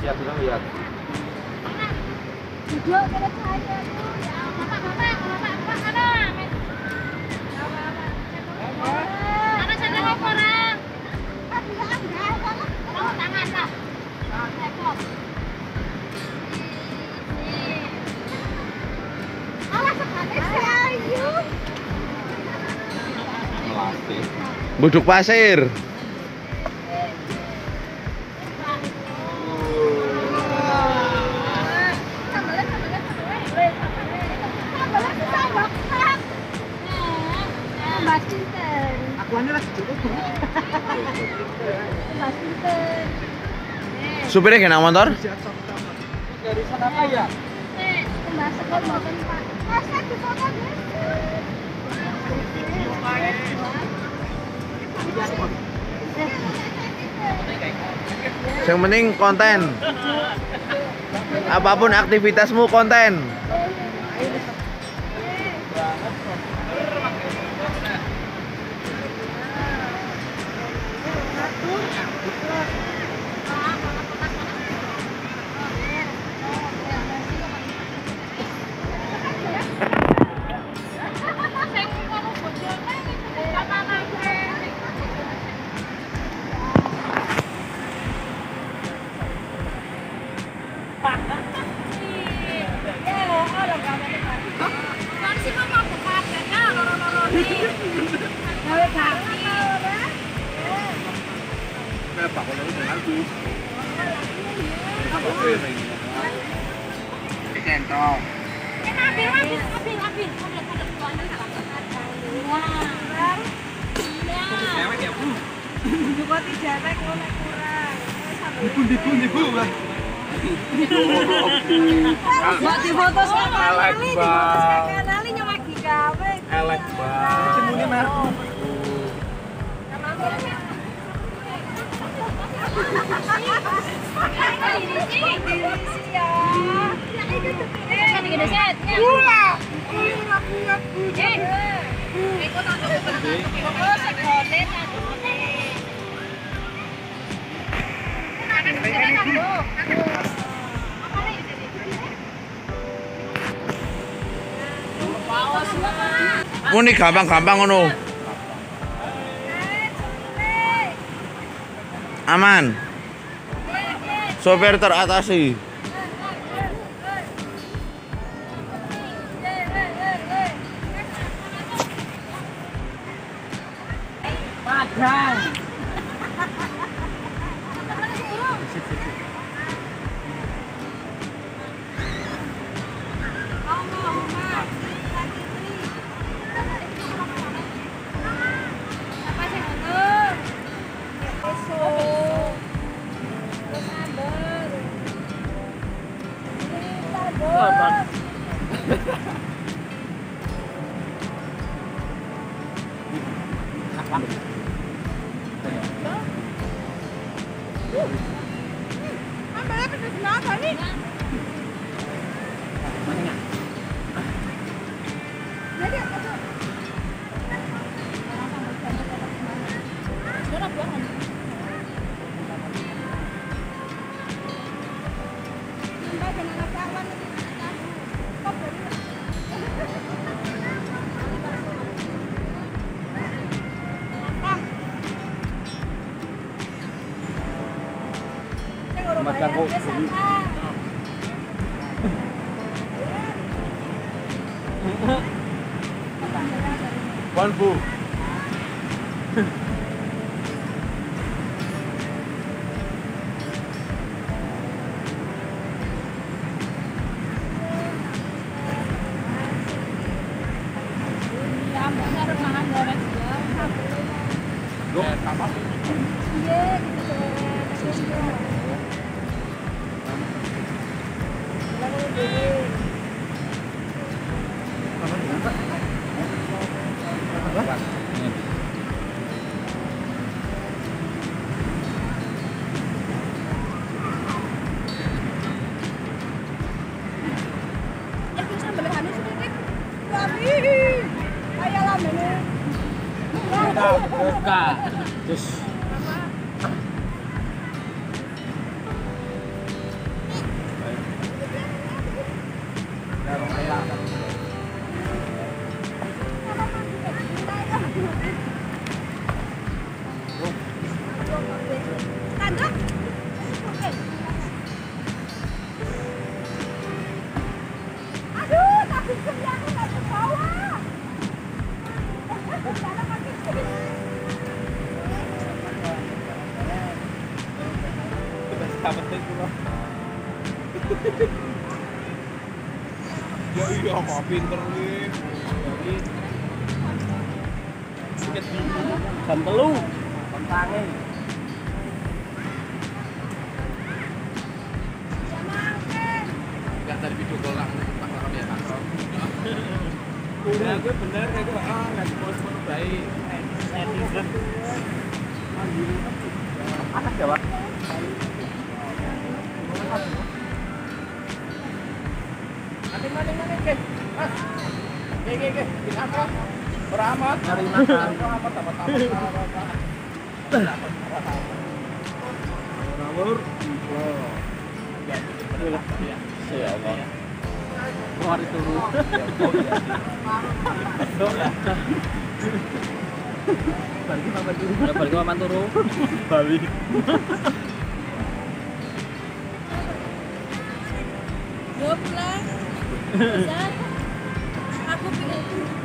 Ya bilang lihat. Duduk ke saya tuh. Ya, Bapak, sana. Sana sana orang. Tahu tangan lah. Ekor. Alah sekali ayu. Melatih. Buduk pasir. Supirnya kena motor? Dari sana apa ya? Yang penting konten. Apapun aktivitasmu konten. Dibu lah. Mbak difoto sekali nyewagi gawe. Elek banget. Cemuni merku. Muni gampang-gampang ngono. Aman. Sopir teratasi. Padang. Makan kok. Wan Bu. Loh, apa? Buka. Terus Gak penting kula. Ya iya kok pinter iki. Jadi tiket jam 3 tentange. Enggak dari video call nang Pak Ram ya, Pak. Ya, gue bener kayak gue nggak post-post baik. Netizen. Anak Jawa. Nanti, ke. Mas. Ke. Kita apa? Beramat. Cari makan. Amat, Ngawur. Ya Allah. Hari turu. Balik paman turu. Balik paman turu. Balik. Gue pulang. Bisa. Aku pilih.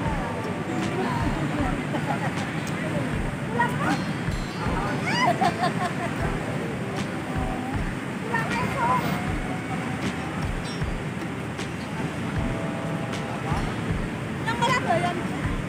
Pulang. Pulang esok. Yang malah doyan.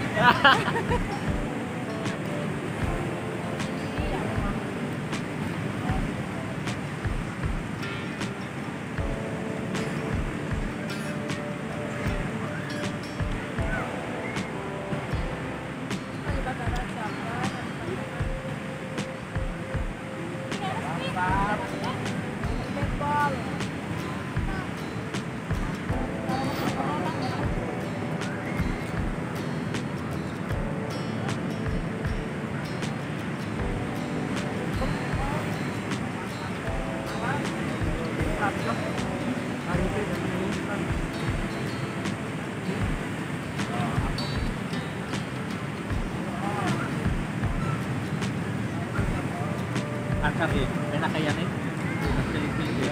Akar ya, enak kayaknya. Pilih-pilih ya.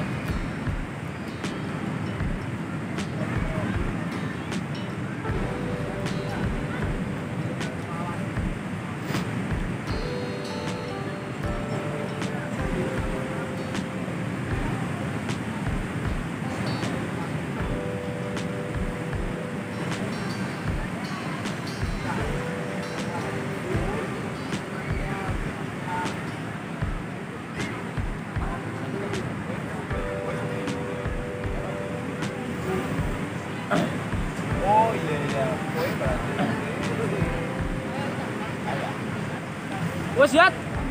Oh iya, kowe berarti. Wes ya.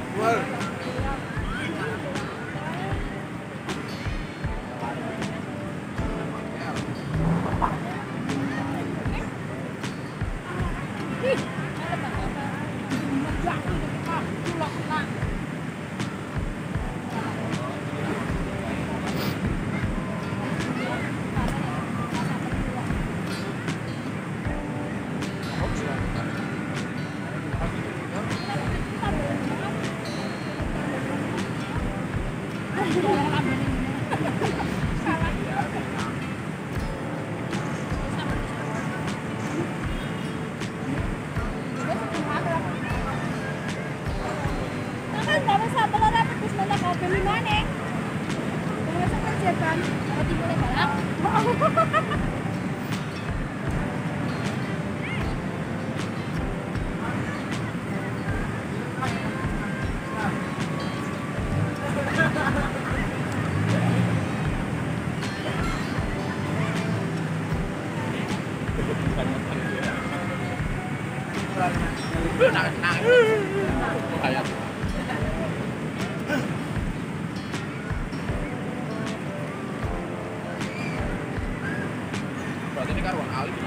Berarti ini karuan Ali di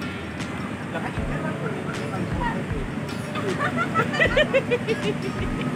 kampung.